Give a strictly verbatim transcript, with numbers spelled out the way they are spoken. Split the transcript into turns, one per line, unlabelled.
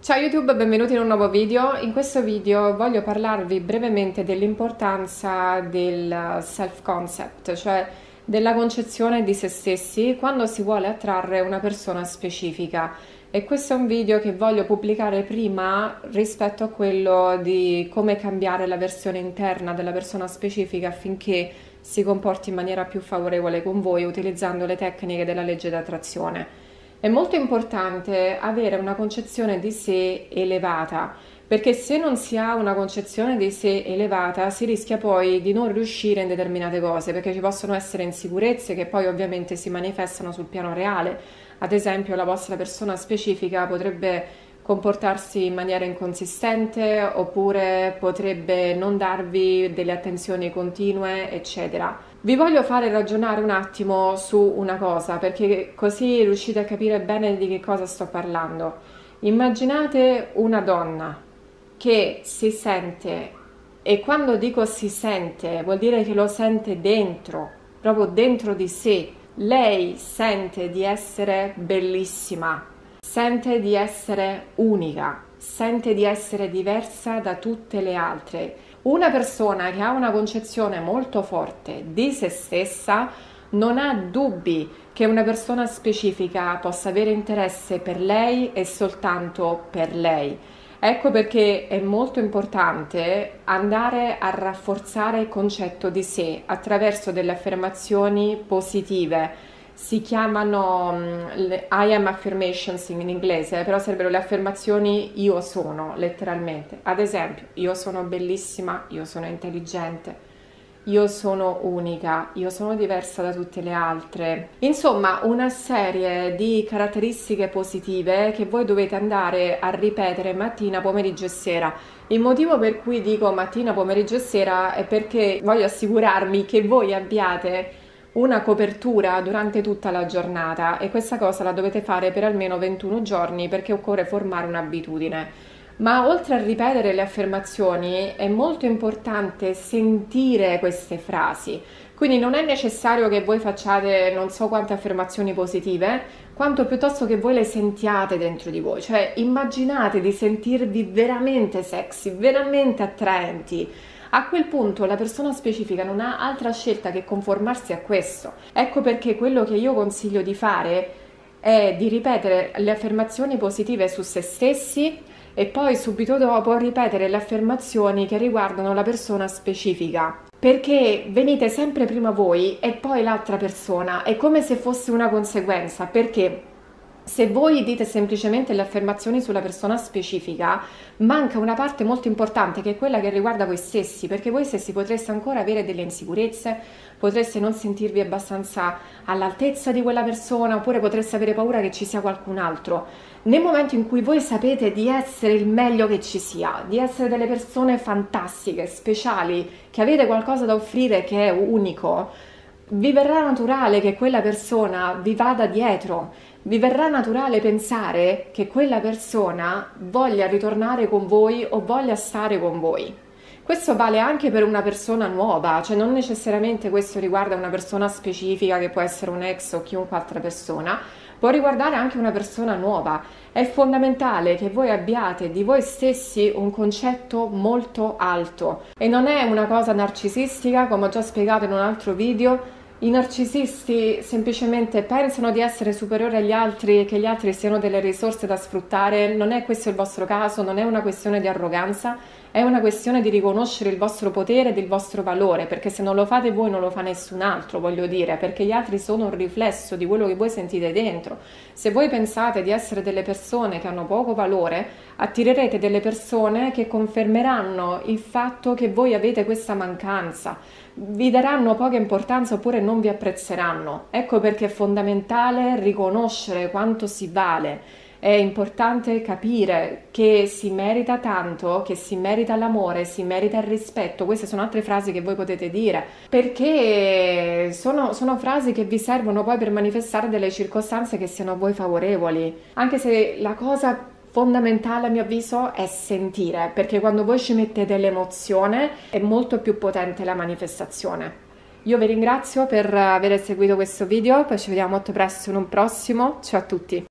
Ciao YouTube, benvenuti in un nuovo video. In questo video voglio parlarvi brevemente dell'importanza del self-concept, cioè della concezione di se stessi quando si vuole attrarre una persona specifica. E questo è un video che voglio pubblicare prima rispetto a quello di come cambiare la versione interna della persona specifica affinché si comporti in maniera più favorevole con voi utilizzando le tecniche della legge d'attrazione. È molto importante avere una concezione di sé elevata, perché se non si ha una concezione di sé elevata si rischia poi di non riuscire in determinate cose, perché ci possono essere insicurezze che poi ovviamente si manifestano sul piano reale. Ad esempio, la vostra persona specifica potrebbe comportarsi in maniera inconsistente oppure potrebbe non darvi delle attenzioni continue, eccetera. Vi voglio fare ragionare un attimo su una cosa, perché così riuscite a capire bene di che cosa sto parlando. Immaginate una donna che si sente, e quando dico si sente vuol dire che lo sente dentro, proprio dentro di sé. Lei sente di essere bellissima, sente di essere unica, sente di essere diversa da tutte le altre. Una persona che ha una concezione molto forte di se stessa non ha dubbi che una persona specifica possa avere interesse per lei e soltanto per lei. Ecco perché è molto importante andare a rafforzare il concetto di sé attraverso delle affermazioni positive. Si chiamano um, le I am affirmations in inglese, però sarebbero le affermazioni io sono, letteralmente. Ad esempio, io sono bellissima, io sono intelligente, io sono unica, io sono diversa da tutte le altre. Insomma, una serie di caratteristiche positive che voi dovete andare a ripetere mattina, pomeriggio e sera. Il motivo per cui dico mattina, pomeriggio e sera è perché voglio assicurarmi che voi abbiate una copertura durante tutta la giornata, e questa cosa la dovete fare per almeno ventuno giorni perché occorre formare un'abitudine. Ma oltre a ripetere le affermazioni è molto importante sentire queste frasi, quindi non è necessario che voi facciate non so quante affermazioni positive, quanto piuttosto che voi le sentiate dentro di voi, cioè immaginate di sentirvi veramente sexy, veramente attraenti. A quel punto la persona specifica non ha altra scelta che conformarsi a questo. Ecco perché quello che io consiglio di fare è di ripetere le affermazioni positive su se stessi e poi subito dopo ripetere le affermazioni che riguardano la persona specifica. Perché venite sempre prima voi e poi l'altra persona, è come se fosse una conseguenza, perché se voi dite semplicemente le affermazioni sulla persona specifica, manca una parte molto importante che è quella che riguarda voi stessi, perché voi stessi potreste ancora avere delle insicurezze, potreste non sentirvi abbastanza all'altezza di quella persona, oppure potreste avere paura che ci sia qualcun altro. Nel momento in cui voi sapete di essere il meglio che ci sia, di essere delle persone fantastiche, speciali, che avete qualcosa da offrire che è unico, vi verrà naturale che quella persona vi vada dietro. Vi verrà naturale pensare che quella persona voglia ritornare con voi o voglia stare con voi. Questo vale anche per una persona nuova, cioè non necessariamente questo riguarda una persona specifica che può essere un ex o chiunque altra persona, può riguardare anche una persona nuova. È fondamentale che voi abbiate di voi stessi un concetto molto alto e non è una cosa narcisistica, come ho già spiegato in un altro video. I narcisisti semplicemente pensano di essere superiori agli altri e che gli altri siano delle risorse da sfruttare. Non è questo il vostro caso, non è una questione di arroganza, è una questione di riconoscere il vostro potere ed il vostro valore, perché se non lo fate voi non lo fa nessun altro, voglio dire, perché gli altri sono un riflesso di quello che voi sentite dentro. Se voi pensate di essere delle persone che hanno poco valore, attirerete delle persone che confermeranno il fatto che voi avete questa mancanza, vi daranno poca importanza oppure non vi apprezzeranno. Ecco perché è fondamentale riconoscere quanto si vale. È importante capire che si merita tanto, che si merita l'amore, si merita il rispetto. Queste sono altre frasi che voi potete dire, perché sono, sono frasi che vi servono poi per manifestare delle circostanze che siano a voi favorevoli. Anche se la cosa fondamentale a mio avviso è sentire, perché quando voi ci mettete l'emozione è molto più potente la manifestazione. Io vi ringrazio per aver seguito questo video, poi ci vediamo molto presto in un prossimo. Ciao a tutti!